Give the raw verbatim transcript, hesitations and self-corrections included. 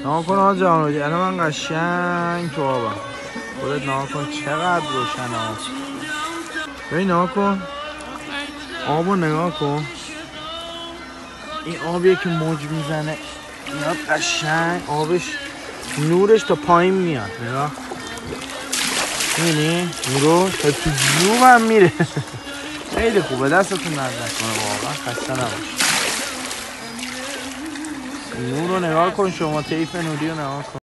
نها کن آقا جانودی، الان من قشنگ تو آبم. خودت نها کن چقدر روشن آب. ببین نها کن آبو نگاه کن. این آبیه که موج میزنه میاد قشنگ آبش نورش تا پایین میاد. نگاه میبینی نورو تا تو جوبم میره. خیلی خوبه، دستتون درد نکنه، واقعا خسته نباش. نور رو نگاه کن شما، طیف نوری رو نگاه کن.